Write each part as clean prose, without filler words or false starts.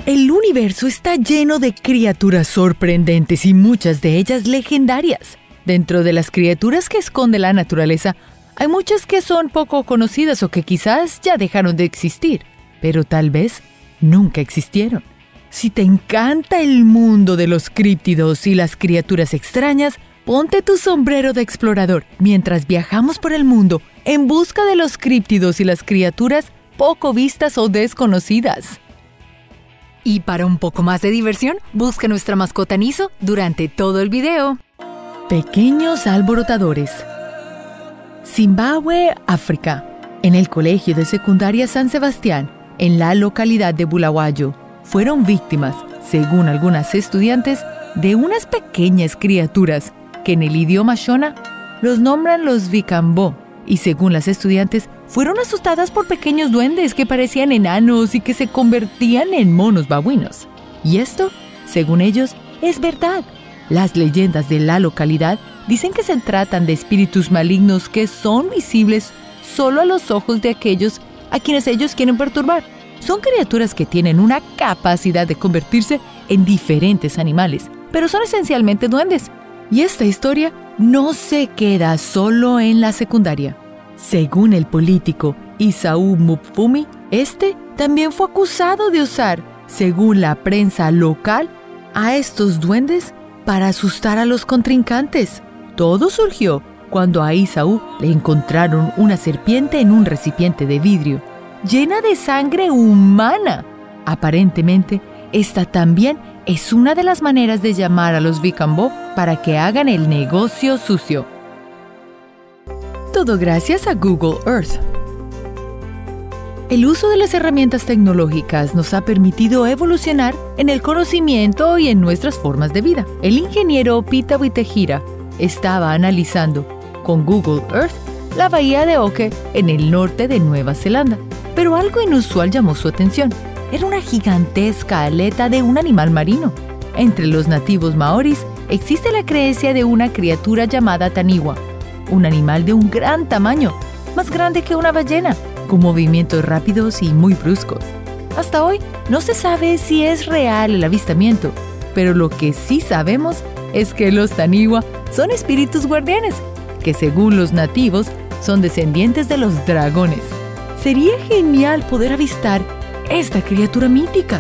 El universo está lleno de criaturas sorprendentes y muchas de ellas legendarias. Dentro de las criaturas que esconde la naturaleza, hay muchas que son poco conocidas o que quizás ya dejaron de existir, pero tal vez nunca existieron. Si te encanta el mundo de los críptidos y las criaturas extrañas, ponte tu sombrero de explorador mientras viajamos por el mundo en busca de los críptidos y las criaturas poco vistas o desconocidas. Y para un poco más de diversión, busca nuestra mascota Niso durante todo el video. Pequeños alborotadores. Zimbabue, África. En el colegio de secundaria San Sebastián, en la localidad de Bulawayo, fueron víctimas, según algunas estudiantes, de unas pequeñas criaturas que en el idioma Shona los nombran los Vikambó, y según las estudiantes, fueron asustadas por pequeños duendes que parecían enanos y que se convertían en monos babuinos. Y esto, según ellos, es verdad. Las leyendas de la localidad dicen que se tratan de espíritus malignos que son visibles solo a los ojos de aquellos a quienes ellos quieren perturbar. Son criaturas que tienen una capacidad de convertirse en diferentes animales, pero son esencialmente duendes. Y esta historia no se queda solo en la secundaria. Según el político Isaú Mupfumi, este también fue acusado de usar, según la prensa local, a estos duendes para asustar a los contrincantes. Todo surgió cuando a Isaú le encontraron una serpiente en un recipiente de vidrio, llena de sangre humana. Aparentemente, esta también es una de las maneras de llamar a los Vikambó para que hagan el negocio sucio. Todo gracias a Google Earth. El uso de las herramientas tecnológicas nos ha permitido evolucionar en el conocimiento y en nuestras formas de vida. El ingeniero Pita Witehira estaba analizando con Google Earth la bahía de Oke en el norte de Nueva Zelanda, pero algo inusual llamó su atención. Era una gigantesca aleta de un animal marino. Entre los nativos maoris existe la creencia de una criatura llamada taniwa, un animal de un gran tamaño, más grande que una ballena, con movimientos rápidos y muy bruscos. Hasta hoy no se sabe si es real el avistamiento, pero lo que sí sabemos es que los taniwa son espíritus guardianes, que según los nativos son descendientes de los dragones. Sería genial poder avistar esta criatura mítica.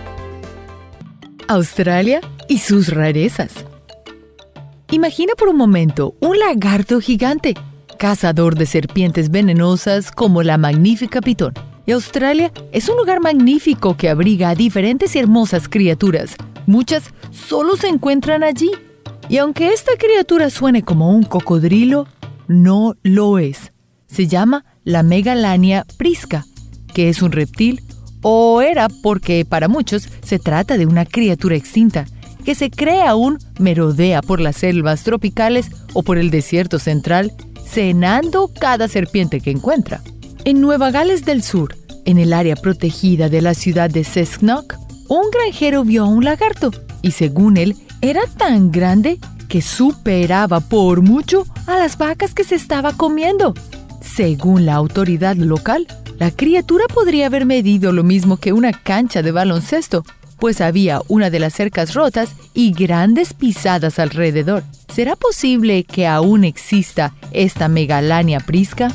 Australia y sus rarezas. Imagina por un momento un lagarto gigante, cazador de serpientes venenosas como la magnífica pitón. Y Australia es un lugar magnífico que abriga a diferentes y hermosas criaturas. Muchas solo se encuentran allí. Y aunque esta criatura suene como un cocodrilo, no lo es. Se llama la Megalania prisca, que es un reptil, o era porque para muchos se trata de una criatura extinta, que se cree aún merodea por las selvas tropicales o por el desierto central, cenando cada serpiente que encuentra. En Nueva Gales del Sur, en el área protegida de la ciudad de Cessnock, un granjero vio a un lagarto y según él, era tan grande que superaba por mucho a las vacas que se estaba comiendo. Según la autoridad local, la criatura podría haber medido lo mismo que una cancha de baloncesto, pues había una de las cercas rotas y grandes pisadas alrededor. ¿Será posible que aún exista esta Megalania prisca?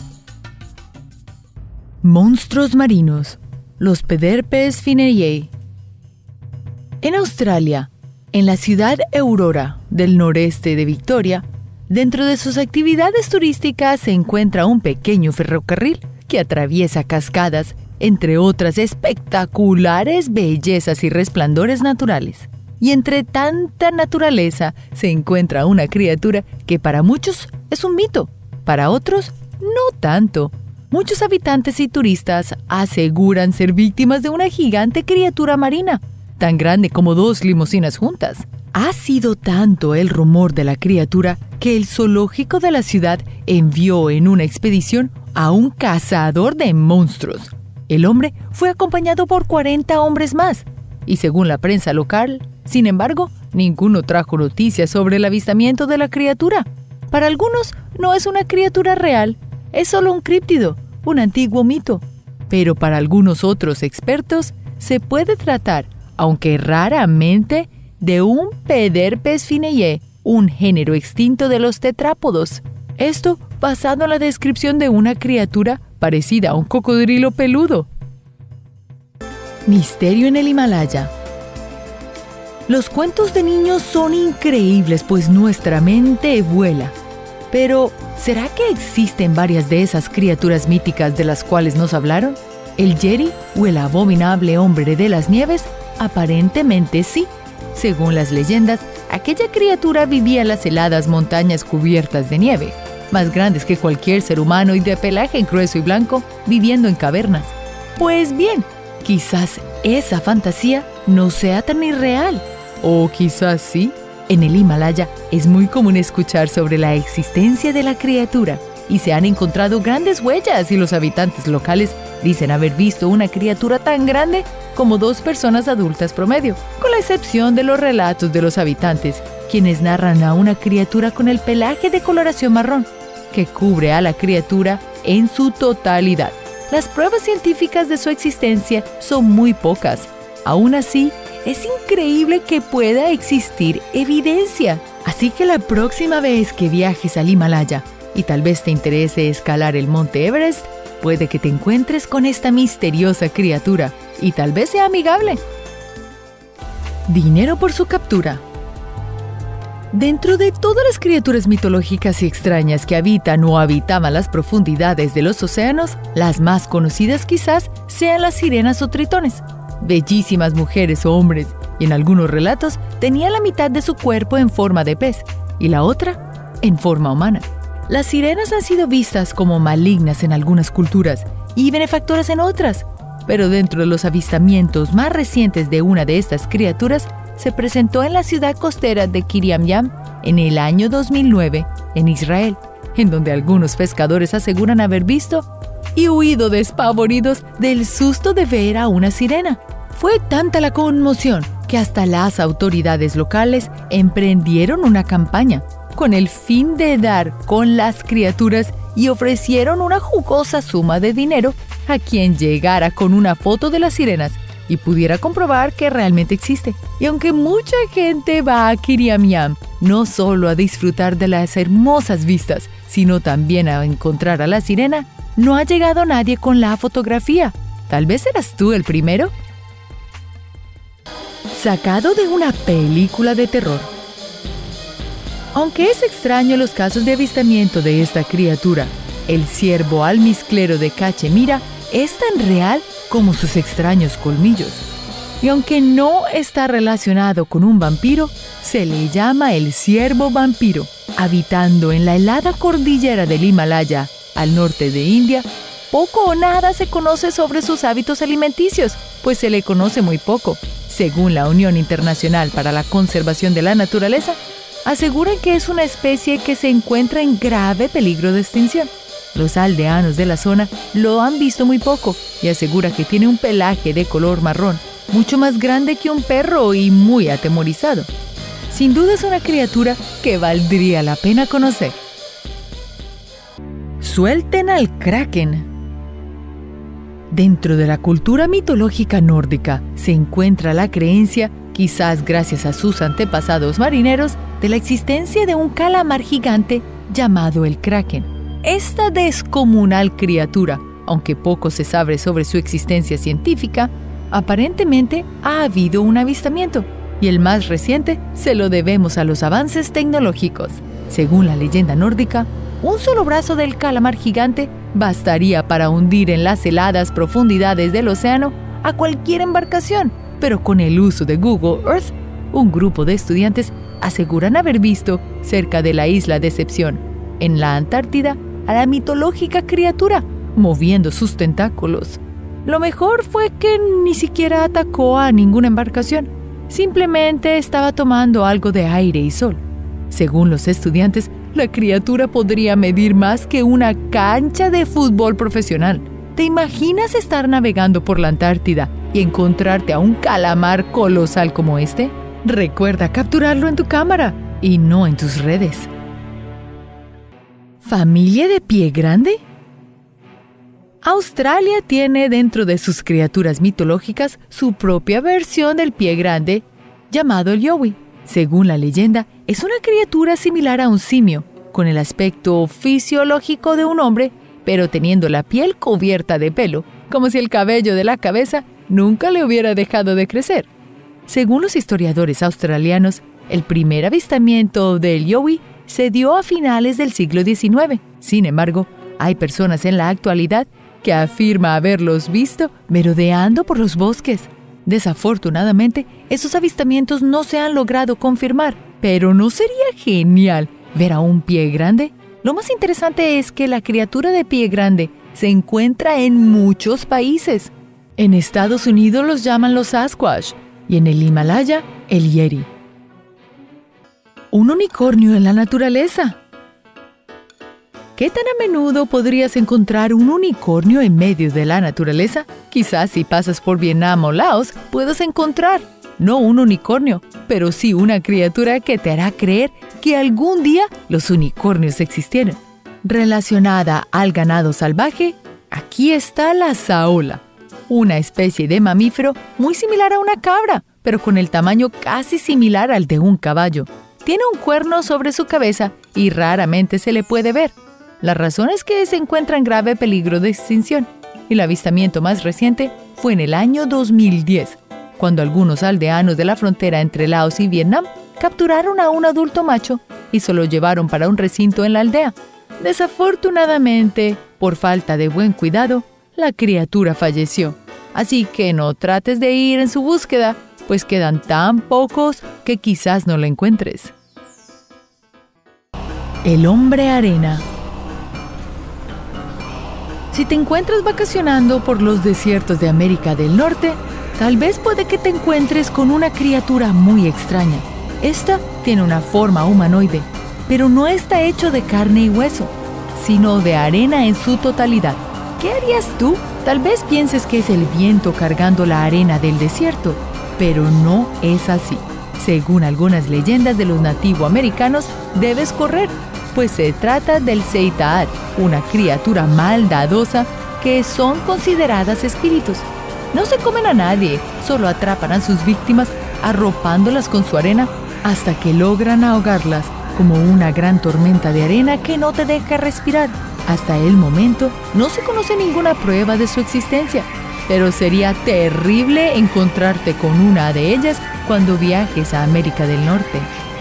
Monstruos marinos. Los Pederpes finneyiae. En Australia, en la ciudad Aurora del noreste de Victoria, dentro de sus actividades turísticas se encuentra un pequeño ferrocarril que atraviesa cascadas, entre otras espectaculares bellezas y resplandores naturales. Y entre tanta naturaleza se encuentra una criatura que para muchos es un mito, para otros no tanto. Muchos habitantes y turistas aseguran ser víctimas de una gigante criatura marina, tan grande como 2 limusinas juntas. Ha sido tanto el rumor de la criatura que el zoológico de la ciudad envió en una expedición a un cazador de monstruos. El hombre fue acompañado por 40 hombres más, y según la prensa local, sin embargo, ninguno trajo noticias sobre el avistamiento de la criatura. Para algunos no es una criatura real, es solo un críptido, un antiguo mito. Pero para algunos otros expertos se puede tratar aunque raramente, de un Pederpes fineye, un género extinto de los tetrápodos. Esto basado en la descripción de una criatura parecida a un cocodrilo peludo. Misterio en el Himalaya. Los cuentos de niños son increíbles, pues nuestra mente vuela. Pero, ¿será que existen varias de esas criaturas míticas de las cuales nos hablaron? ¿El Yeti o el abominable hombre de las nieves? Aparentemente sí. Según las leyendas, aquella criatura vivía en las heladas montañas cubiertas de nieve, más grandes que cualquier ser humano y de pelaje grueso y blanco, viviendo en cavernas. Pues bien, quizás esa fantasía no sea tan irreal. O quizás sí. En el Himalaya es muy común escuchar sobre la existencia de la criatura y se han encontrado grandes huellas y los habitantes locales dicen haber visto una criatura tan grande como 2 personas adultas promedio, con la excepción de los relatos de los habitantes, quienes narran a una criatura con el pelaje de coloración marrón, que cubre a la criatura en su totalidad. Las pruebas científicas de su existencia son muy pocas. Aún así, es increíble que pueda existir evidencia. Así que la próxima vez que viajes al Himalaya y tal vez te interese escalar el monte Everest, puede que te encuentres con esta misteriosa criatura y tal vez sea amigable. Dinero por su captura. Dentro de todas las criaturas mitológicas y extrañas que habitan o habitaban las profundidades de los océanos, las más conocidas quizás sean las sirenas o tritones. Bellísimas mujeres o hombres, y en algunos relatos tenían la mitad de su cuerpo en forma de pez y la otra en forma humana. Las sirenas han sido vistas como malignas en algunas culturas y benefactoras en otras, pero dentro de los avistamientos más recientes de una de estas criaturas se presentó en la ciudad costera de Kiryat Yam en el año 2009 en Israel, en donde algunos pescadores aseguran haber visto y huido despavoridos del susto de ver a una sirena. Fue tanta la conmoción que hasta las autoridades locales emprendieron una campaña con el fin de dar con las criaturas y ofrecieron una jugosa suma de dinero a quien llegara con una foto de las sirenas y pudiera comprobar que realmente existe. Y aunque mucha gente va a Kiryat Yam no solo a disfrutar de las hermosas vistas, sino también a encontrar a la sirena, no ha llegado nadie con la fotografía. ¿Tal vez eras tú el primero? Sacado de una película de terror. Aunque es extraño los casos de avistamiento de esta criatura, el ciervo almizclero de Cachemira es tan real como sus extraños colmillos. Y aunque no está relacionado con un vampiro, se le llama el ciervo vampiro. Habitando en la helada cordillera del Himalaya, al norte de India, poco o nada se conoce sobre sus hábitos alimenticios, pues se le conoce muy poco. Según la Unión Internacional para la Conservación de la Naturaleza, aseguran que es una especie que se encuentra en grave peligro de extinción. Los aldeanos de la zona lo han visto muy poco y asegura que tiene un pelaje de color marrón, mucho más grande que un perro y muy atemorizado. Sin duda es una criatura que valdría la pena conocer. Suelten al Kraken. Dentro de la cultura mitológica nórdica se encuentra la creencia, quizás gracias a sus antepasados marineros, de la existencia de un calamar gigante llamado el Kraken. Esta descomunal criatura, aunque poco se sabe sobre su existencia científica, aparentemente ha habido un avistamiento, y el más reciente se lo debemos a los avances tecnológicos. Según la leyenda nórdica, un solo brazo del calamar gigante bastaría para hundir en las heladas profundidades del océano a cualquier embarcación, pero con el uso de Google Earth, un grupo de estudiantes aseguran haber visto cerca de la isla Decepción, en la Antártida, a la mitológica criatura moviendo sus tentáculos. Lo mejor fue que ni siquiera atacó a ninguna embarcación, simplemente estaba tomando algo de aire y sol. Según los estudiantes, la criatura podría medir más que una cancha de fútbol profesional. ¿Te imaginas estar navegando por la Antártida y encontrarte a un calamar colosal como este? Recuerda capturarlo en tu cámara y no en tus redes. ¿Familia de pie grande? Australia tiene dentro de sus criaturas mitológicas su propia versión del pie grande, llamado el yowie. Según la leyenda, es una criatura similar a un simio, con el aspecto fisiológico de un hombre, pero teniendo la piel cubierta de pelo, como si el cabello de la cabeza nunca le hubiera dejado de crecer. Según los historiadores australianos, el primer avistamiento del yowie se dio a finales del siglo XIX. Sin embargo, hay personas en la actualidad que afirman haberlos visto merodeando por los bosques. Desafortunadamente, esos avistamientos no se han logrado confirmar, pero ¿no sería genial ver a un pie grande? Lo más interesante es que la criatura de pie grande se encuentra en muchos países. En Estados Unidos los llaman los Sasquatch y en el Himalaya el Yeti. Un unicornio en la naturaleza. ¿Qué tan a menudo podrías encontrar un unicornio en medio de la naturaleza? Quizás si pasas por Vietnam o Laos puedas encontrar, no un unicornio, pero sí una criatura que te hará creer que algún día los unicornios existieron. Relacionada al ganado salvaje, aquí está la saola, una especie de mamífero muy similar a una cabra, pero con el tamaño casi similar al de un caballo. Tiene un cuerno sobre su cabeza y raramente se le puede ver. La razón es que se encuentra en grave peligro de extinción, y el avistamiento más reciente fue en el año 2010, cuando algunos aldeanos de la frontera entre Laos y Vietnam capturaron a un adulto macho y se lo llevaron para un recinto en la aldea. Desafortunadamente, por falta de buen cuidado, la criatura falleció. Así que no trates de ir en su búsqueda, pues quedan tan pocos que quizás no lo encuentres. El hombre arena. Si te encuentras vacacionando por los desiertos de América del Norte, tal vez puede que te encuentres con una criatura muy extraña. Esta tiene una forma humanoide, pero no está hecho de carne y hueso, sino de arena en su totalidad. ¿Qué harías tú? Tal vez pienses que es el viento cargando la arena del desierto, pero no es así. Según algunas leyendas de los nativoamericanos, debes correr, pues se trata del Seitaat, una criatura maldadosa que son consideradas espíritus. No se comen a nadie, solo atrapan a sus víctimas arropándolas con su arena hasta que logran ahogarlas, como una gran tormenta de arena que no te deja respirar. Hasta el momento no se conoce ninguna prueba de su existencia, pero sería terrible encontrarte con una de ellas cuando viajes a América del Norte.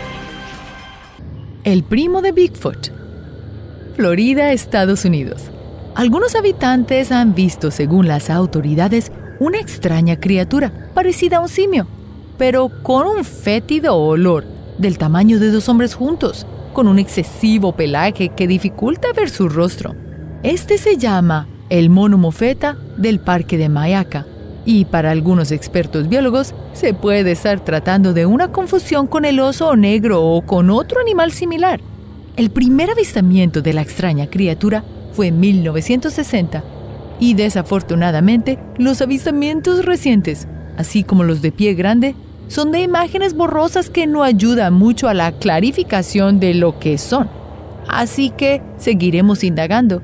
El primo de Bigfoot. Florida, Estados Unidos. Algunos habitantes han visto, según las autoridades, una extraña criatura parecida a un simio, pero con un fétido olor del tamaño de 2 hombres juntos, con un excesivo pelaje que dificulta ver su rostro. Este se llama el mono mofeta del Parque de Mayaca, y para algunos expertos biólogos se puede estar tratando de una confusión con el oso negro o con otro animal similar. El primer avistamiento de la extraña criatura fue en 1960, y desafortunadamente los avistamientos recientes, así como los de pie grande, son de imágenes borrosas que no ayudan mucho a la clarificación de lo que son. Así que seguiremos indagando.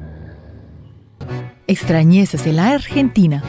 Extrañezas en la Argentina.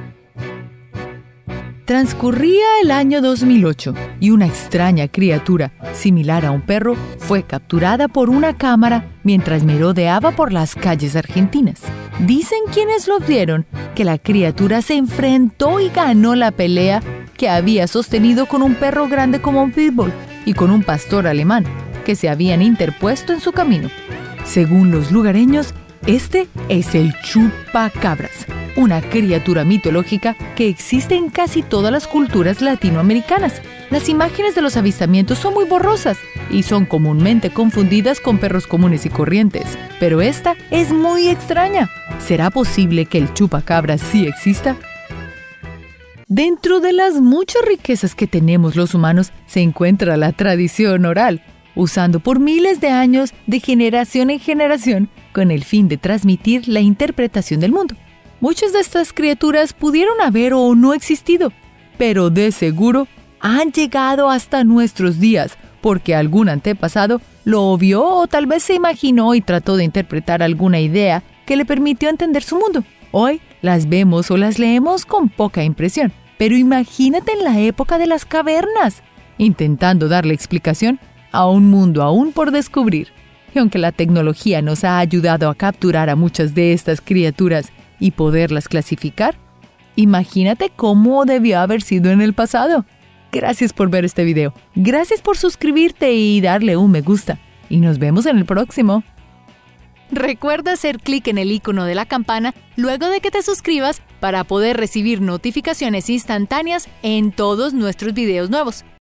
Transcurría el año 2008 y una extraña criatura, similar a un perro, fue capturada por una cámara mientras merodeaba por las calles argentinas. Dicen quienes lo vieron que la criatura se enfrentó y ganó la pelea que había sostenido con un perro grande como un pitbull y con un pastor alemán que se habían interpuesto en su camino. Según los lugareños, este es el chupacabras, una criatura mitológica que existe en casi todas las culturas latinoamericanas. Las imágenes de los avistamientos son muy borrosas y son comúnmente confundidas con perros comunes y corrientes, pero esta es muy extraña. ¿Será posible que el chupacabras sí exista? Dentro de las muchas riquezas que tenemos los humanos se encuentra la tradición oral, usando por miles de años de generación en generación con el fin de transmitir la interpretación del mundo. Muchas de estas criaturas pudieron haber o no existido, pero de seguro han llegado hasta nuestros días porque algún antepasado lo vio o tal vez se imaginó y trató de interpretar alguna idea que que le permitió entender su mundo. Hoy las vemos o las leemos con poca impresión, pero imagínate en la época de las cavernas, intentando darle explicación a un mundo aún por descubrir. Y aunque la tecnología nos ha ayudado a capturar a muchas de estas criaturas y poderlas clasificar, imagínate cómo debió haber sido en el pasado. Gracias por ver este video. Gracias por suscribirte y darle un me gusta. Y nos vemos en el próximo. Recuerda hacer clic en el icono de la campana luego de que te suscribas para poder recibir notificaciones instantáneas en todos nuestros videos nuevos.